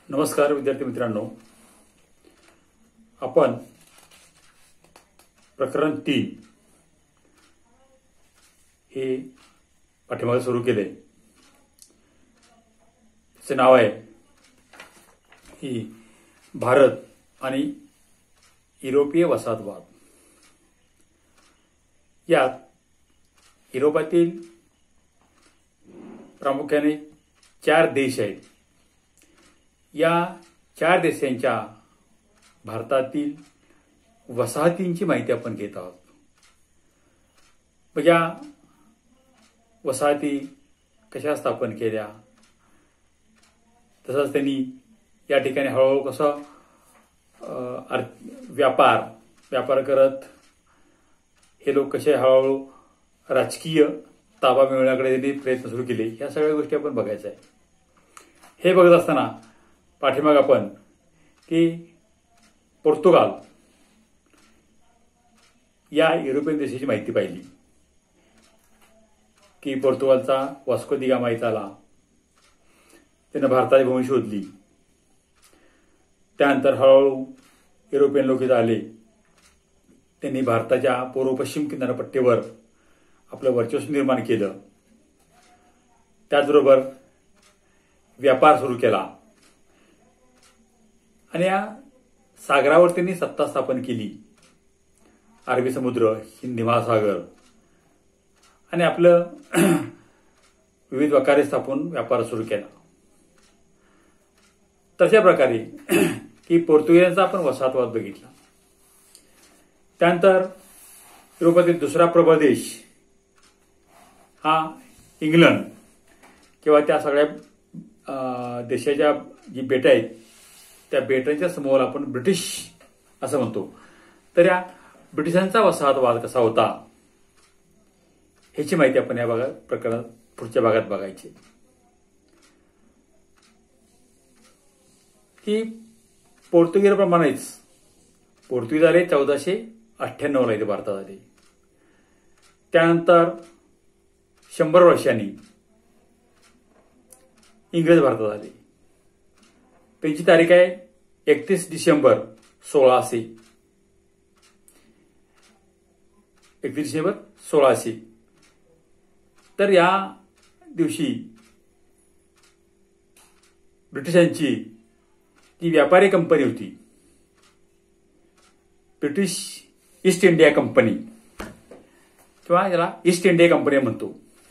नमस्कार विद्यार्थी मित्रांनो, आपण प्रकरण 3 हे पाठीमागे सुरू केले. त्याचे नाव आहे की भारत आणि युरोपीय वसाहतवाद. यात युरोपातील प्रामुख्याने 4 देश आहेत. या 4 देशांच्या भारतातील वसाहतींची माहिती आपण घेत आहोत. या वसाहती कशा स्थापन केल्या, तसंच त्यांनी या ठिकाणी हळूहळू कसं व्यापार करत हे लोक कसे हळूहळू राजकीय ताबा मिळवण्याकडे त्यांनी प्रयत्न सुरू केले, या सगळ्या गोष्टी आपण बघायचं आहे. हे बघत असताना पाठीमाग आपण की पोर्तुगाल या युरोपियन देशाची माहिती पाहिली की पोर्तुगालचा वास्को दी गामा इथं आला. त्यानं भारताची भूमी शोधली. त्यानंतर हळूहळू युरोपियन लोक इथं आले. त्यांनी भारताच्या पूर्व पश्चिम किनारपट्टीवर आपलं वर्चस्व निर्माण केलं. त्याचबरोबर व्यापार सुरू केला आणि या सागरावर त्यांनी सत्ता स्थापन केली. अरबी समुद्र, हिंदी महासागर आणि आपलं विविध प्रकारे स्थापून व्यापार सुरू केला. तशा प्रकारे की पोर्तुगीजांचा आपण वसाहतवाद बघितला. त्यानंतर युरोपातील दुसरा प्रबळ देश हा इंग्लंड किंवा त्या सगळ्या देशाच्या जी बेटं आहेत त्या बेटांच्या समूहाला आपण ब्रिटिश असं म्हणतो. तर या ब्रिटिशांचा वसाहतवाद कसा होता ह्याची माहिती आपण या प्रकरणात पुढच्या भागात बघायची. की पोर्तुगीजांप्रमाणेच पोर्तुगीज आले 1498 इथे भारतात आले. त्यानंतर 100 वर्षांनी इंग्रज भारतात आले. त्यांची तारीख आहे 31 डिसेंबर 1600. 31 डिसेंबर 1600. तर या दिवशी ब्रिटिशांची जी व्यापारी कंपनी होती, ब्रिटिश ईस्ट इंडिया कंपनी किंवा याला ईस्ट इंडिया कंपनी म्हणतो.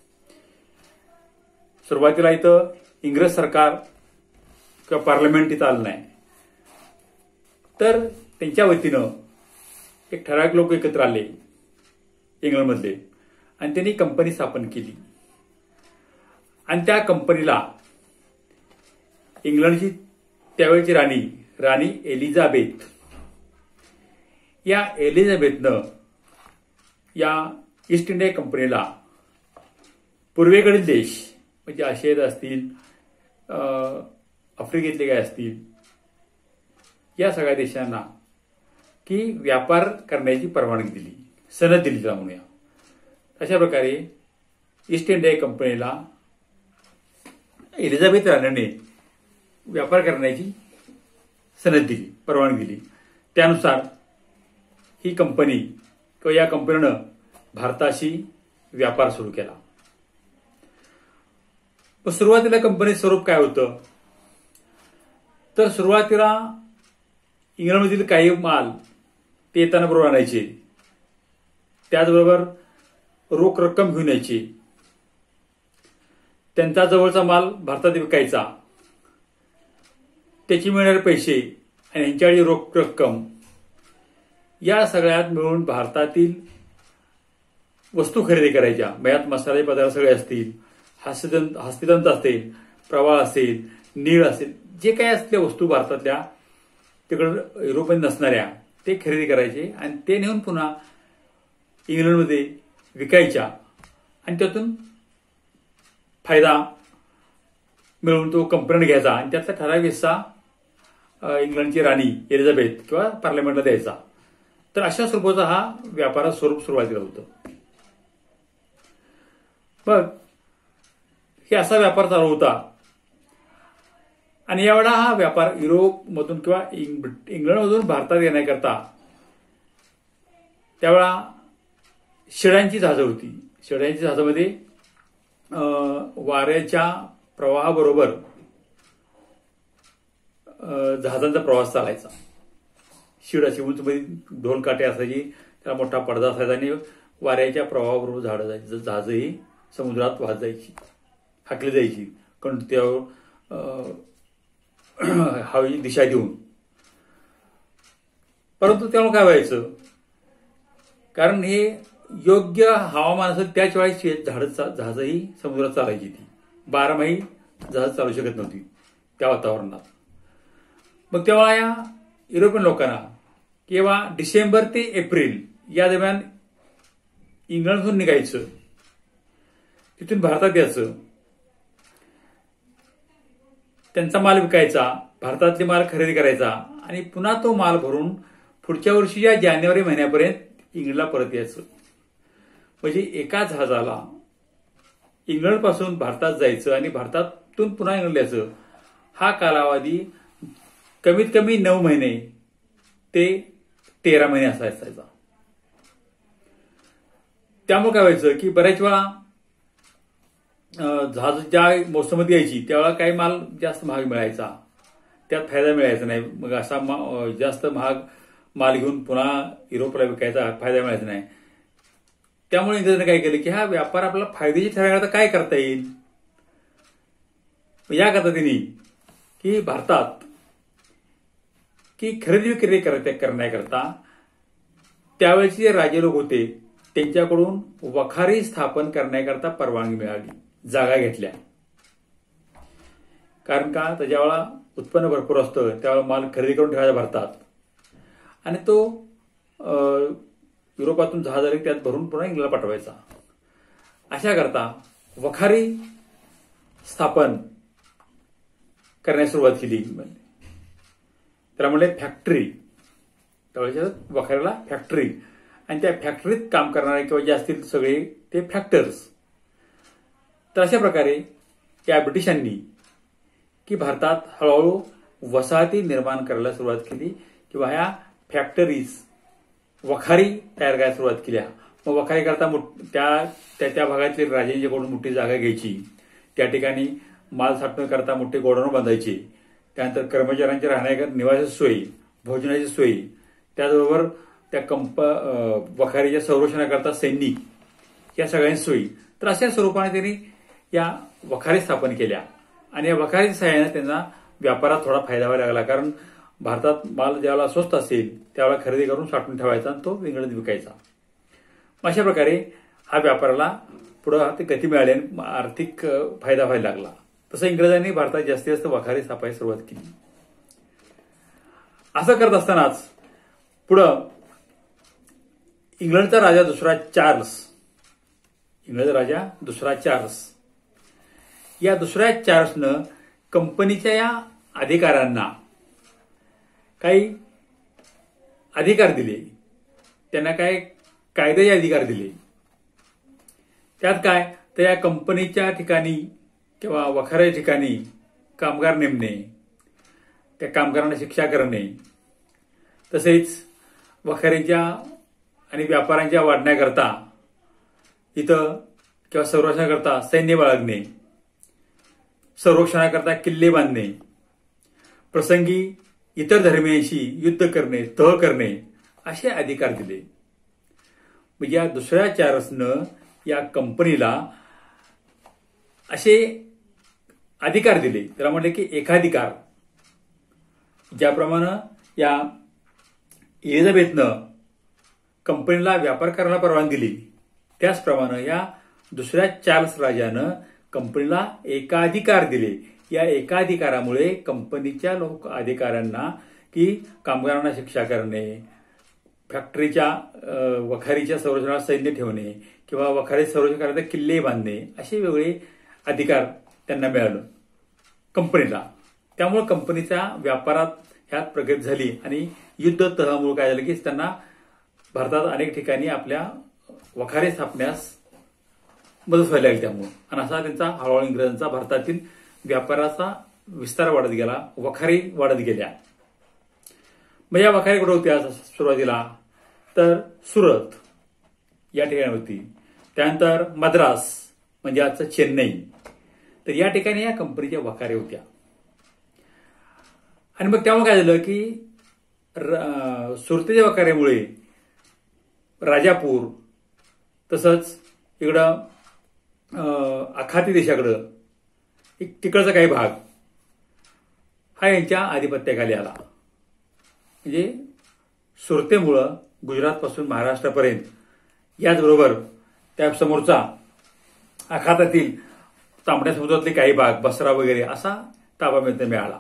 सुरुवातीला इथं इंग्रज सरकार किंवा पार्लमेंट इथं आलं नाही. तर त्यांच्या वतीनं एक ठराविक लोक एकत्र आले इंग्लंडमधले आणि त्यांनी कंपनी स्थापन केली. आणि त्या कंपनीला इंग्लंडची त्यावेळची राणी एलिझाबेथ, या एलिझाबेथनं या ईस्ट इंडिया कंपनीला पूर्वेकडील देश म्हणजे आशियात असतील, आफ्रिकेतले काय असतील, या सगळ्या देशांना की व्यापार करण्याची परवानगी दिली, सनद दिली त्याला म्हणूया. अशा प्रकारे ईस्ट इंडिया कंपनीला एलिझाबेथ राणीने व्यापार करण्याची सनद दिली, परवानगी दिली. त्यानुसार ही कंपनी किंवा या कंपनीनं भारताशी व्यापार सुरू केला. सुरुवातीला कंपनीचं स्वरूप काय होतं, तर सुरुवातीला इंग्लंडमधील काही माल ते येताना बरोबर आणायचे. त्याचबरोबर रोख रक्कम घेऊन यायची. त्यांचा जवळचा माल भारतात विकायचा. त्याची मिळणारे पैसे आणि यांच्याकडे रोख रक्कम या सगळ्यात मिळून भारतातील वस्तू खरेदी करायच्या. मयात मसाले पदार्थ सगळे असतील, हस्तिदंत असेल, प्रवाळ असेल, नीळ असेल, जे काही असल्या वस्तू भारतातल्या तिकडं युरोपियन नसणाऱ्या ते खरेदी करायचे आणि ते नेऊन पुन्हा इंग्लंडमध्ये विकायच्या आणि त्यातून फायदा मिळवून तो कंपनीने घ्यायचा आणि त्यातला ठराविक हिस्सा इंग्लंडची राणी एलिझाबेथ किंवा पार्लमेंटला द्यायचा. तर अशा स्वरूपाचा हा व्यापाराचं स्वरूप सुरुवातीला होतं. मग हे असा व्यापार चालू होता आणि एवढा हा व्यापार युरोपमधून किंवा इंग्लंडमधून भारतात येण्याकरता त्यावेळा शिड्यांची जहाजं होती. शिड्यांची जहाजामध्ये वाऱ्याच्या प्रवाहाबरोबर जहाजांचा प्रवास चालायचा. शिड अशी उंचमध्ये ढोल काटे असायची, त्याला मोठा पडदा असायचा आणि वाऱ्याच्या प्रवाहाबरोबर जहाजही समुद्रात वाहत जायची, हाकली जायची कारण त्यावर हवेची दिशा देऊन. परंतु त्यामुळे काय व्हायचं, कारण हे योग्य हवामान असेल त्याच वेळेस जहाजही समुद्रात चालायची. ती 12 महिने जहाज चालू शकत नव्हती त्या वातावरणात. मग तेव्हा या युरोपियन लोकांना किंवा डिसेंबर ते एप्रिल या दरम्यान इंग्लंडमधून निघायचं, तिथून भारतात यायचं, त्यांचा माल विकायचा, भारतातले माल खरेदी करायचा आणि पुन्हा तो माल भरून पुढच्या वर्षीच्या जानेवारी महिन्यापर्यंत इंग्लंडला परत यायचं. म्हणजे एका जहाजाला इंग्लंडपासून भारतात जायचं आणि भारतातून पुन्हा इंग्लंडला यायचं. हा कालावधी कमीत कमी 9 महिने ते 13 महिने असा असायचा. त्यामुळे काय व्हायचं की बऱ्याच वेळा जहाज ज्या मोसममध्ये यायची त्यावेळेला काही माल जास्त महाग मिळायचा, त्यात फायदा मिळायचा नाही. मग असा जास्त महाग माल घेऊन पुन्हा युरोपला विकायचा, फायदा मिळायचा नाही. त्यामुळे इंग्रजांनी काय केलं की हा व्यापार आपल्याला फायदेशीर ठरवण्याकरता काय करता येईल, याकरता त्यांनी की भारतात की खरेदी विक्री करण्याकरता त्यावेळेचे जे राजे लोक होते त्यांच्याकडून वखारी स्थापन करण्याकरता परवानगी मिळाली, जागा घेतल्या. कारण का त्याच्यावेळेला उत्पन्न भरपूर असतं, त्यावेळेला माल खरेदी करून ठेवायचा भारतात आणि तो युरोपातून जहाज आले त्यात भरून पुन्हा इंग्लंडला पाठवायचा. अशा करता वखारी स्थापन करण्यास सुरुवात केली. त्याला म्हणले फॅक्टरी. त्यावेळेच्या वखारीला फॅक्टरी, आणि त्या फॅक्टरीत काम करणारे किंवा जे असतील सगळे ते फॅक्टर्स. तर अशा प्रकारे या ब्रिटिशांनी की भारतात हळूहळू वसाहती निर्माण करायला सुरुवात केली किंवा ह्या फॅक्टरीज वखारी तयार करायला सुरुवात केल्या. मग वखारी करता त्या भागातले राजांच्याकडून मोठी जागा घ्यायची, त्या ठिकाणी माल साठवण करता मोठे गोडाऊन बांधायचे, त्यानंतर कर्मचाऱ्यांच्या राहण्याच्या निवासाची सोयी, भोजनाची सोयी, त्याचबरोबर त्या वखारीच्या संरक्षणाकरता सैनिक या सगळ्यांची सोयी. तर अशा स्वरूपाने त्यांनी या वखारी स्थापन केल्या आणि या वखारीच्या सहाय्याने त्यांना व्यापारात थोडा फायदा व्हायला लागला. कारण भारतात माल ज्यावेळेला स्वस्त असेल त्यावेळेला खरेदी करून साठवून ठेवायचा आणि तो इंग्लंडात विकायचा. अशा प्रकारे हा व्यापाराला पुढे गती मिळाली आणि आर्थिक फायदा व्हायला लागला. तसं इंग्रजांनी भारतात जास्तीत जास्त वखारी स्थापायला सुरुवात केली. असं करत असतानाच पुढं इंग्लंडचा राजा दुसरा चार्ल्स या दुसऱ्या चार्ल्सनं कंपनीच्या या अधिकाऱ्यांना काही अधिकार दिले, त्यांना काय कायद्याचे अधिकार दिले. त्यात काय तर या कंपनीच्या ठिकाणी किंवा वखाऱ्याच्या ठिकाणी कामगार नेमणे, त्या कामगारांना शिक्षा करणे, तसेच वखारीच्या आणि व्यापाऱ्यांच्या वाढण्याकरता इथं किंवा संरक्षणाकरता सैन्य बाळगणे, संरक्षणाकरता किल्ले बांधणे, प्रसंगी इतर धर्मियांशी युद्ध करणे, तह करणे असे अधिकार दिले. म्हणजे या दुसऱ्या चार्ल्सनं या कंपनीला असे अधिकार दिले. त्याला म्हटले की एकाधिकार. ज्याप्रमाणे या एलिझाबेथनं कंपनीला व्यापार करायला परवानगी दिली, त्याचप्रमाणे या दुसऱ्या चार्ल्स राजानं कंपनीला एकाधिकार दिले. या एकाधिकारामुळे कंपनीच्या अधिकाऱ्यांना की कामगारांना शिक्षा करणे, फॅक्टरीच्या वखारीच्या संरक्षणाला सैन्य ठेवणे किंवा वखारी संरक्षण करायचे किल्ले बांधणे असे वेगळे अधिकार त्यांना मिळाले कंपनीला. त्यामुळे कंपनीच्या व्यापारात ह्यात प्रगती झाली आणि युद्ध तहामुळे काय झालं की त्यांना भारतात अनेक ठिकाणी आपल्या वखारे स्थापण्यास मदत व्हायला लागली. त्यामुळे आणि असा त्यांचा हळूहळू इंग्रजांचा भारतातील व्यापाराचा विस्तार वाढत गेला, वखारी वाढत गेल्या. मग या वखारी कुठे होत्या सुरुवातीला, तर सुरत या ठिकाणी होती. त्यानंतर मद्रास म्हणजे आजचं चेन्नई. तर या ठिकाणी या कंपनीच्या वखारी होत्या. आणि मग तेव्हा काय झालं की सुरतेच्या वखाऱ्यामुळे राजापूर तसंच इकडं आखाती देशाकडं तिकडचा काही भाग हा यांच्या आधिपत्याखाली आला. म्हणजे सुरतेमुळं गुजरातपासून महाराष्ट्रापर्यंत, याचबरोबर त्या समोरचा आखातातील तांबड्या समुद्रातले काही भाग, बसरा वगैरे असा ताबा मिळाला.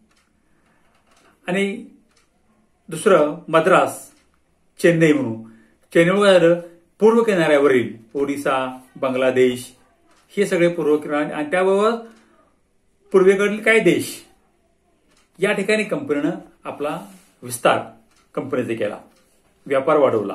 आणि दुसरं मद्रास, चेन्नई म्हणून. चेन्नईमुळे काय झालं, पूर्व किनाऱ्यावरील ओडिसा, बांगलादेश हे सगळे पूर्व किनारे आणि त्याबरोबर पूर्वेकडील काही देश या ठिकाणी कंपनीनं आपला विस्तार कंपनीचा केला, व्यापार वाढवला.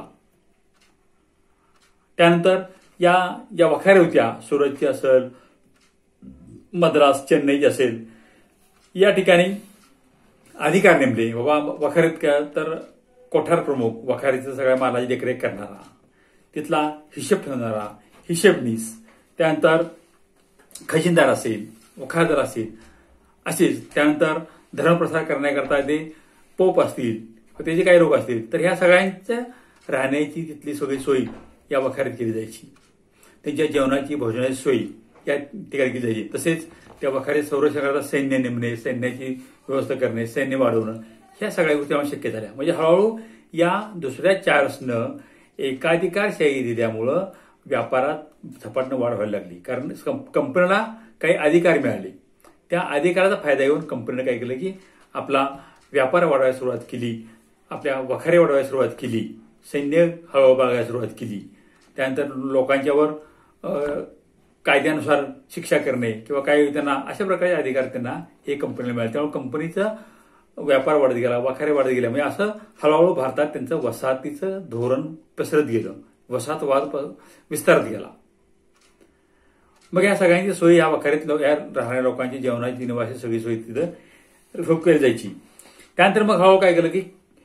त्यानंतर या ज्या वखारी होत्या, सुरतची असेल, मद्रास, चेन्नईची असेल, या ठिकाणी अधिकार नेमले. बाबा वखारीत काय, तर कोठार प्रमुख, वखारीचं सगळ्या मालाची देखरेख करणारा, तिथला हिशेब ठेवणारा, हिशेबनीस, त्यानंतर खजिनदार असेल, वखारदार असेल, असेच. त्यानंतर धर्मप्रसार करण्याकरता ते पोप असतील, त्याचे काही लोक असतील, तर ह्या सगळ्यांच्या राहण्याची तिथली सगळी सोय या वखारीत केली जायची. त्यांच्या जेवणाची, भोजनाची सोय या ठिकाणी केली जायची. तसेच त्या वखारीत संरक्षण करता सैन्य नेमणे, सैन्याची व्यवस्था करणे, सैन्य वाढवणं, ह्या सगळ्या गोष्टी तेव्हा शक्य झाल्या. म्हणजे हळूहळू या दुसऱ्या चार्ल्सनं एकाधिकारशाही दिल्यामुळं व्यापारात झपाट्यानं वाढ व्हायला लागली. कारण कंपनीला काही अधिकार मिळाले. त्या अधिकाराचा फायदा घेऊन कंपनीनं काय केलं की आपला व्यापार वाढवायला सुरुवात केली, आपल्या वखारी वाढवायला सुरुवात केली, सैन्य हळूहळू बाळगायला सुरुवात केली. त्यानंतर लोकांच्यावर कायद्यानुसार शिक्षा करणे किंवा काही त्यांना अशा प्रकारचे अधिकार त्यांना हे कंपनीला मिळाले. त्यामुळे कंपनीचा व्यापार वाढत गेला, वखारी वाढत गेला. म्हणजे असं हळूहळू भारतात त्यांचं वसाहतीचं धोरण पसरत गेलं, वसाहतवाद विस्तारत गेला. मग या सगळ्यांची सोय या वखारीत या राहणाऱ्या लोकांची जेवणाची, निवासी सगळी सोय तिथं केली जायची. त्यानंतर मग हळूहळू काय केलं की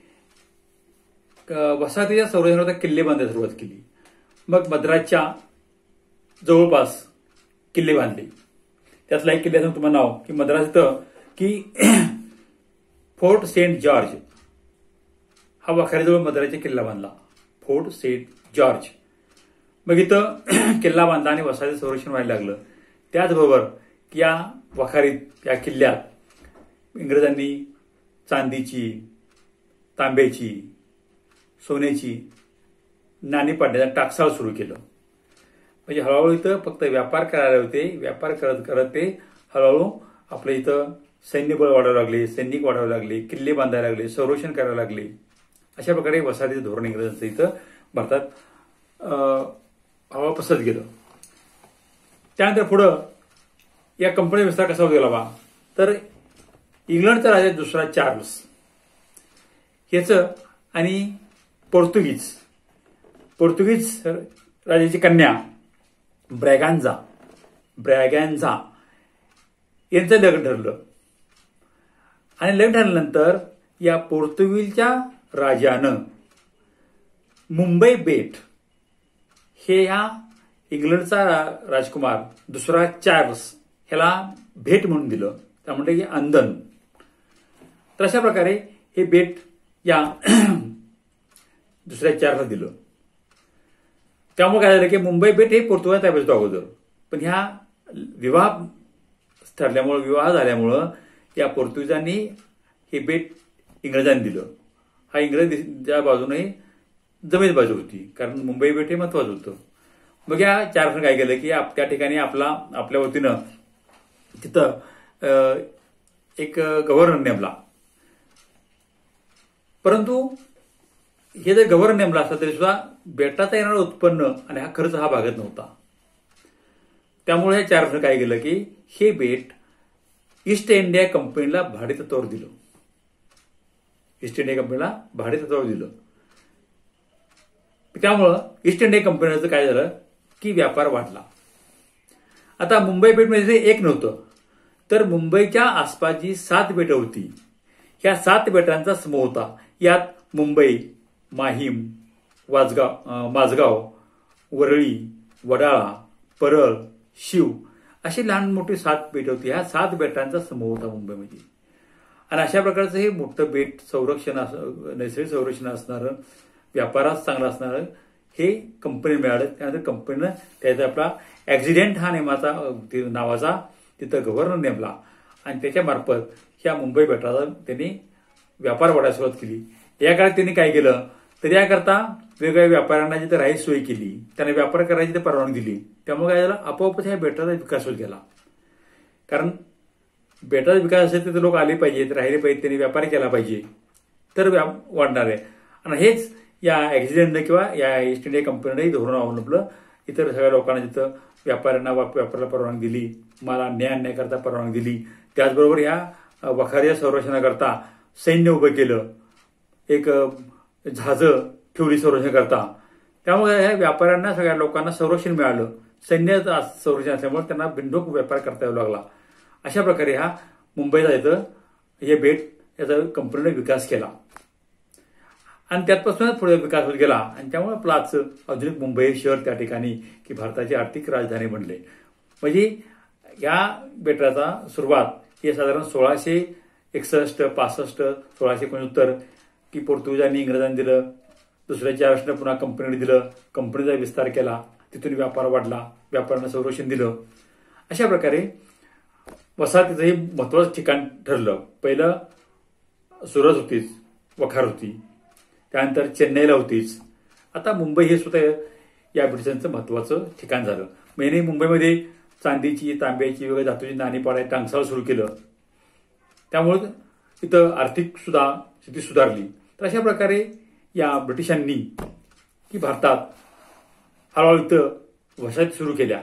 वसाहतीच्या संरक्षणाचा किल्ले बांधायला सुरुवात केली. मग मद्रासच्या जवळपास किल्ले बांधले. त्यातला एक किल्ल्याचं तुम्हाला नाव की मद्रास इथं की फोर्ट सेंट जॉर्ज हा वखारीजवळ मद्रासचा किल्ला बांधला, फोर्ट सेंट जॉर्ज. मग इथं किल्ला बांधला आणि वसाहतीचं संरक्षण व्हायला लागलं. त्याचबरोबर या वखारीत, या किल्ल्यात इंग्रजांनी चांदीची, तांब्याची, सोन्याची नाणी पाडण्याचं टाकसाळ सुरू केलं. म्हणजे हळूहळू इथं फक्त व्यापार करायला होते. व्यापार करत करत ते हळूहळू आपल्या इथं सैन्यबळ वाढवायला लागले, सैनिक वाढवायला लागले, किल्ले बांधायला लागले, संरक्षण करायला लागले. अशा प्रकारे वसाहतीचं धोरण इंग्रजांचं इथं भारतात हळूहळू पसरत गेलं. त्यानंतर पुढं या कंपनी विस्तार कसा होत गेला बा, तर इंग्लंडचा राजा दुसरा चार्ल्स याचं आणि पोर्तुगीज राजाची कन्या ब्रॅगांझा यांचं लग्न ठरलं. आणि लग्न ठरल्यानंतर या पोर्तुगीजच्या राजानं मुंबई बेट हे या इंग्लंडचा राजकुमार दुसरा चार्ल्स ह्याला भेट म्हणून दिलं. त्यामुळे की अंदन. तर अशा प्रकारे हे बेट या दुसऱ्या चार्ल्सला दिलं. त्यामुळे काय झालं की मुंबई बेट हे पोर्तुगाल ताब्यात होतं अगोदर. पण ह्या विवाह झाल्यामुळं या पोर्तुगीजांनी हे बेट इंग्रजांनी दिलं. हा इंग्रजांच्या बाजूने जमेत बाजू होती, कारण मुंबई बेट हे महत्वाचं होतं. मग या चार्ल्सनं काय केलं की त्या ठिकाणी आपल्या वतीनं तिथं एक गव्हर्नर नेमला. परंतु हे जर गव्हर्नर नेमला असता तरी सुद्धा बेटाचा येणारं उत्पन्न आणि हा खर्च हा भागत नव्हता. त्यामुळे या चार्ल्सनं काय केलं की हे बेट ईस्ट इंडिया कंपनीला भाडेतत्वावर दिलं. ईस्ट इंडिया कंपनीला भाडेतत्वावर दिलं. त्यामुळं ईस्ट इंडिया कंपनीचं काय झालं की व्यापार वाढला. आता मुंबई बेटमध्ये एक नव्हतं, तर मुंबईच्या आसपास जी 7 बेटं होती, ह्या 7 बेटांचा समूह होता. यात मुंबई, माहीम, माझगाव, वरळी, वडाळा, परळ, शीव अशी लहान मोठी 7 बेट होती. ह्या 7 बेटांचा समूह होता मुंबईमध्ये. आणि अशा प्रकारचं हे मोठं बेट नैसर्गिक संरक्षण असणारं, व्यापारात चांगलं असणारं हे कंपनी मिळालं. त्यानंतर कंपनीनं त्याचा आपला ऍक्सिडेंट हा नावाचा तिथं गव्हर्नर नेमला आणि त्याच्या मार्फत ह्या मुंबई बेटाचा त्यांनी व्यापार वाढायला सुरुवात केली. या काळात त्यांनी काय केलं तर याकरता वेगवेगळ्या व्यापाऱ्यांना जिथे राहायची सोय केली, त्यांना व्यापार करायची ते परवानगी दिली. त्यामुळे काय झालं, आपोआपच ह्या बेटाचा विकास होत गेला. कारण बेटाचा विकास असेल तर लोक आले पाहिजेत, राहिले पाहिजे, त्यांनी व्यापार केला पाहिजे, तर वाढणार आहे. आणि हेच या ऍक्सिडेंटनं किंवा या ईस्ट इंडिया कंपनीने धोरण अवलंबलं. इतर सगळ्या लोकांना जिथं व्यापाऱ्यांना व्यापाराला परवानगी दिली, मला अन्याय करता परवानगी दिली. त्याचबरोबर या वखारीच्या संरक्षणाकरता सैन्य उभं केलं, एक जहाजं ठेवली संरक्षण करता. त्यामुळे ह्या व्यापाऱ्यांना सगळ्या लोकांना संरक्षण मिळालं. सैन्य संरक्षण असल्यामुळे त्यांना बिनडोक व्यापार करता येऊ लागला. अशा प्रकारे हा मुंबईचा इथं हे बेट याचा कंपनीने विकास केला आणि त्यापासूनच पुढे विकास होत गेला. आणि त्यामुळे आपलं आजचं आधुनिक मुंबई शहर त्या ठिकाणी की भारताची आर्थिक राजधानी बनले. म्हणजे या बेटाचा सुरुवात हे साधारण 1661, 65, 1669 की पोर्तुगीजांनी इंग्रजांनी दिलं. दुसऱ्या 4 वर्षांना पुन्हा कंपनीने दिलं. कंपनीचा विस्तार केला, तिथून व्यापार वाढला, व्यापाऱ्यांना संरक्षण दिलं. अशा प्रकारे वसाहतीचं हे महत्वाचं ठिकाण ठरलं. पहिलं सुरत होतीच, वखार होती, त्यानंतर चेन्नईला होतीच. आता मुंबई हे सुद्धा या ब्रिटिशांचं महत्वाचं ठिकाण झालं. म्हणजे मुंबईमध्ये चांदीची, तांब्याची वगैरे धातूची नाणी पाडायला टांगसाळ सुरू केलं. त्यामुळे इथं आर्थिक सुद्धा स्थिती सुधारली. तर अशा प्रकारे या ब्रिटिशांनी की भारतात हळूहळू इथं वसाहती सुरू केल्या.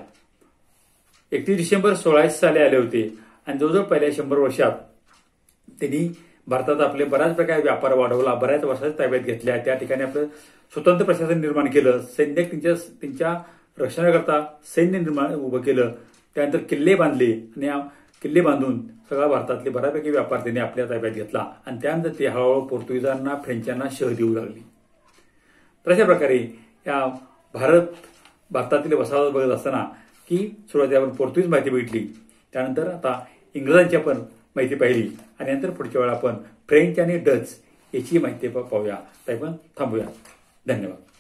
31 डिसेंबर 1600 साली आले होते आणि जवळजवळ पहिल्या 100 वर्षात त्यांनी भारतात आपले बऱ्याच प्रकारे व्यापार वाढवला, बऱ्याच वसाहती ताब्यात घेतल्या. त्या ठिकाणी आपलं स्वतंत्र प्रशासन निर्माण केलं. सैन्य त्यांच्या रक्षणाकरता सैन्य उभं केलं. त्यानंतर किल्ले बांधले आणि किल्ले बांधून सगळा भारतातले बऱ्यापैकी व्यापार त्यांनी आपल्या ताब्यात घेतला आणि त्यानंतर ते हळूहळू पोर्तुगीजांना, फ्रेंचांना शह देऊ लागली. तर अशा प्रकारे या भारतातील वसाहत बघत असताना की सुरुवातीला आपण पोर्तुगीज माहिती भेटली, त्यानंतर आता इंग्रजांची आपण माहिती पाहिली आणि नंतर पुढच्या वेळा आपण फ्रेंच आणि डच याची माहिती पाहूया. तर आपण थांबूया. धन्यवाद.